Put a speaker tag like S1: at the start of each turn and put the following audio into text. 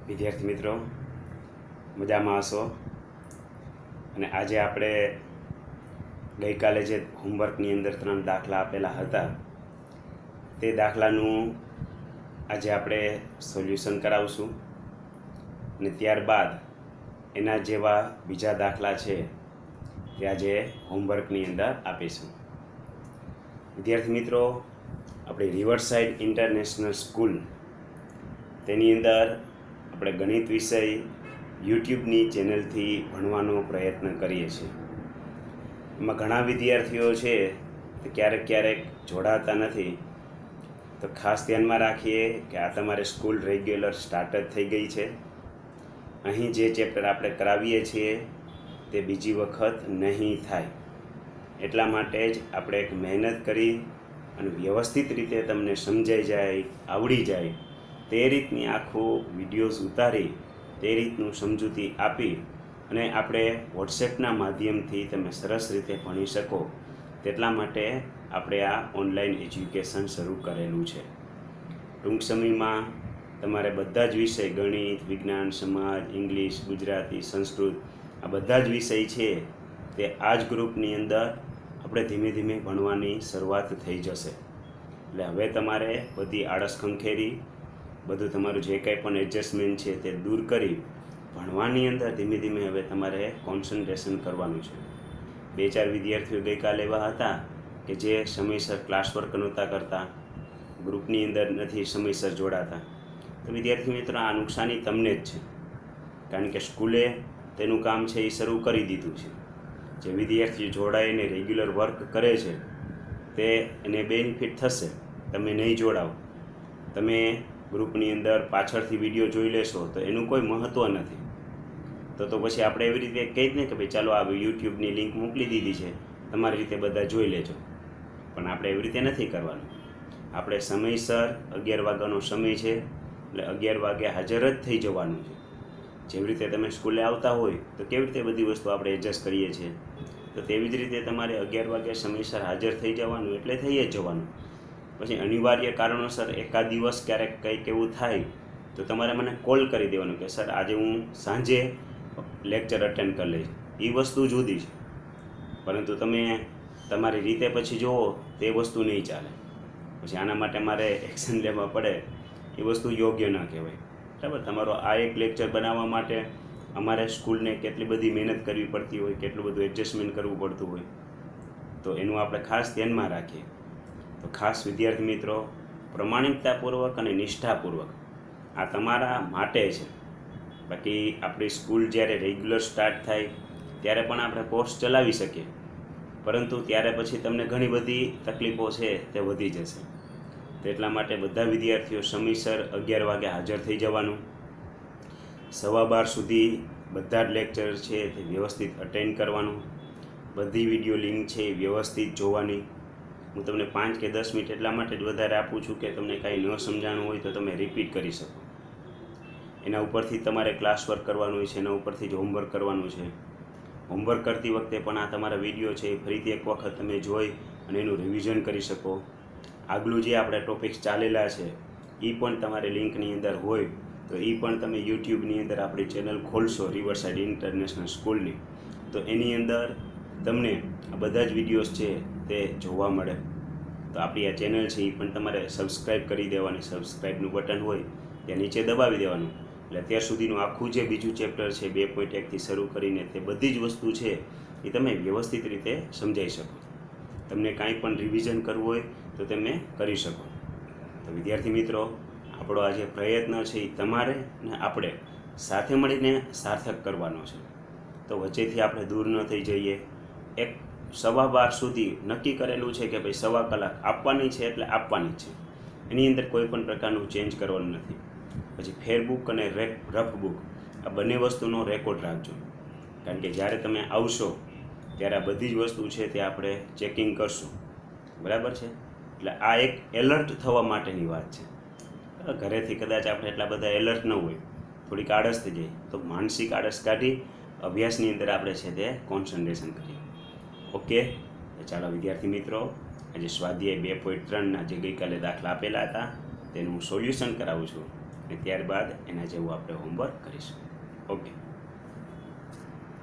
S1: વિદ્યાર્થી મિત્રો મજામાં હશો અને આજે આપણે ગઈકાલે જે હોમવર્કની અંદર 3 દાખલા આપેલા હતા તે દાખલાનું આજે આપણે સોલ્યુશન કરાવશું અને ત્યારબાદ એના જેવા બીજા દાખલા છે તે આજે હોમવર્કની અંદર આપીશું। વિદ્યાર્થી મિત્રો આપણી રિવરસાઇડ ઇન્ટરનેશનલ સ્કૂલ તેની અંદર આપણે ગણિત વિષય યુટ્યુબની ચેનલથી ભણવાનો પ્રયત્ન કરીએ છીએ। એમાં ઘણા વિદ્યાર્થીઓ છે તે ક્યારેક જોડાતા નથી, તો ખાસ ધ્યાનમાં રાખીએ કે આ તમારે સ્કૂલ રેગ્યુલર સ્ટાર્ટ જ થઈ ગઈ છે। અહીં જે ચેપ્ટર આપણે કરાવીએ છીએ તે બીજી વખત નહીં થાય, એટલા માટે જ આપણે એક મહેનત કરી અને વ્યવસ્થિત રીતે તમને સમજાઈ જાય, આવડી જાય તે રીતની આખું વિડીયોઝ ઉતારી તે રીતનું સમજૂતી આપી અને આપણે વોટ્સએપના માધ્યમથી તમે સરસ રીતે ભણી શકો તેટલા માટે આપણે આ ઓનલાઈન એજ્યુકેશન શરૂ કરેલું છે। ટૂંક સમયમાં તમારે બધા જ વિષય ગણિત, વિજ્ઞાન, સમાજ, ઇંગ્લિશ, ગુજરાતી, સંસ્કૃત આ બધા જ વિષય છે તે આ જ ગ્રુપની અંદર આપણે ધીમે ધીમે ભણવાની શરૂઆત થઈ જશે। એટલે હવે તમારે બધી આળસ ખંખેરી બધું તમારું જે કંઈ પણ એડજસ્ટમેન્ટ છે તે દૂર કરી ભણવાની અંદર ધીમે ધીમે હવે તમારે કોન્સન્ટ્રેશન કરવાનું છે। 2-4 વિદ્યાર્થીઓ ગઈકાલે એવા હતા કે જે સમયસર ક્લાસ વર્ક નહોતા કરતા, ગ્રુપની અંદર નથી સમયસર જોડાતા। તો વિદ્યાર્થી મિત્રો આ નુકસાની તમને જ છે, કારણ કે સ્કૂલે તેનું કામ છે એ શરૂ કરી દીધું છે। જે વિદ્યાર્થીઓ જોડાઈને રેગ્યુલર વર્ક કરે છે તે એને બેનિફિટ થશે। તમે નહીં જોડાઓ, તમે ગ્રુપની અંદર પાછળથી વિડીયો જોઈ લેશો તો એનું કોઈ મહત્ત્વ નથી। તો પછી આપણે એવી રીતે કહી જ ને કે ભાઈ ચાલો આ યુટ્યુબની લિંક મોકલી દીધી છે, તમારી રીતે બધા જોઈ લેજો, પણ આપણે એવી રીતે નથી કરવાનું। આપણે સમયસર 11 વાગ્યાનો સમય છે એટલે 11 વાગે હાજર જ થઈ જવાનું છે। જેવી રીતે તમે સ્કૂલે આવતા હોય તો કેવી રીતે બધી વસ્તુ આપણે એડજસ્ટ કરીએ છીએ, તો તેવી જ રીતે તમારે 11 વાગે સમયસર હાજર થઈ જવાનું, એટલે થઈ જ જવાનું। પછી અનિવાર્ય કારણોસર એકાદ દિવસ ક્યારેક કંઈક એવું થાય તો તમારે મને કોલ કરી દેવાનું કે સર આજે હું સાંજે લેક્ચર અટેન્ડ કરી લઈશ, એ વસ્તુ જુદી છે, પરંતુ તમે તમારી રીતે પછી જુઓ તે વસ્તુ નહીં ચાલે। પછી આના માટે મારે એક્શન લેવા પડે, એ વસ્તુ યોગ્ય ન કહેવાય, બરાબર। તમારો આ એક લેક્ચર બનાવવા માટે અમારે સ્કૂલને કેટલી બધી મહેનત કરવી પડતી હોય, કેટલું બધું એડજસ્ટમેન્ટ કરવું પડતું હોય, તો એનું આપણે ખાસ ધ્યાનમાં રાખીએ। તો ખાસ વિદ્યાર્થી મિત્રો પ્રમાણિકતાપૂર્વક અને નિષ્ઠાપૂર્વક આ તમારા માટે છે। બાકી આપણી સ્કૂલ જ્યારે રેગ્યુલર સ્ટાર્ટ થાય ત્યારે પણ આપણે કોર્સ ચલાવી શકીએ, પરંતુ ત્યારે પછી તમને ઘણી બધી તકલીફો છે તે વધી જશે। તો એટલા માટે બધા વિદ્યાર્થીઓ સમયસર 11 વાગે હાજર થઈ જવાનું। 12:15 સુધી બધા જ લેક્ચર છે તે વ્યવસ્થિત અટેન્ડ કરવાનું, બધી વિડીયો લિંક છે એ વ્યવસ્થિત જોવાની। હું તમને 5 કે 10 મિનિટ એટલા માટે જ વધારે આપું છું કે તમને કાંઈ ન સમજાણું હોય તો તમે રિપીટ કરી શકો। એના ઉપરથી તમારે ક્લાસ વર્ક કરવાનું હોય છે, એના ઉપરથી જ હોમવર્ક કરવાનું છે। હોમવર્ક કરતી વખતે પણ આ તમારા વિડીયો છે એ ફરીથી એક વખત તમે જોઈ અને એનું રિવિઝન કરી શકો। આગલું જે આપણે ટોપિક્સ ચાલેલા છે એ પણ તમારે લિંકની અંદર હોય તો એ પણ તમે યુટ્યુબની અંદર આપણી ચેનલ ખોલશો રિવરસાઇડ ઇન્ટરનેશનલ સ્કૂલની, તો એની અંદર તમને આ બધા જ વિડીયોઝ છે તે જોવા મળે। તો આપણી આ ચેનલ છે એ પણ તમારે સબસ્ક્રાઈબ કરી દેવાની, સબસ્ક્રાઈબનું બટન હોય ત્યાં નીચે દબાવી દેવાનું, એટલે અત્યાર સુધીનું આખું જે બીજું ચેપ્ટર છે 2.1થી શરૂ કરીને તે બધી જ વસ્તુ છે એ તમે વ્યવસ્થિત રીતે સમજાઈ શકો। તમને કાંઈ પણ રિવિઝન કરવું હોય તો તમે કરી શકો। તો વિદ્યાર્થી મિત્રો આપણો આ જે પ્રયત્ન છે એ તમારે ને આપણે સાથે મળીને સાર્થક કરવાનો છે। તો વચ્ચેથી આપણે દૂર ન થઈ જઈએ। 12:15 સુધી નક્કી કરેલું છે કે ભાઈ 1/4 કલાક આપવાની છે એટલે આપવાની જ છે, એની અંદર કોઈ પણ પ્રકારનું ચેન્જ કરવાનું નથી। પછી ફેરબુક અને રફ બુક આ બંને વસ્તુનો રેકોર્ડ રાખજો, કારણ કે જ્યારે તમે આવશો ત્યારે આ બધી જ વસ્તુ છે તે આપણે ચેકિંગ કરશું, બરાબર છે। એટલે આ એક એલર્ટ થવા માટેની વાત છે। ઘરેથી કદાચ આપણે એટલા બધા એલર્ટ ન હોય, થોડીક આળસ થઈ જાય, તો માનસિક આળસ કાઢી અભ્યાસની અંદર આપણે છે તે કોન્સન્ટ્રેશન કરીએ। ઓકે, ચાલો વિદ્યાર્થી મિત્રો આજે સ્વાધ્યાય 2.3ના જે ગઈકાલે દાખલા આપેલા હતા તેનું સોલ્યુશન કરાવું છું। અને ત્યારબાદ એના જેવું આપણે હોમવર્ક કરીશું. ઓકે.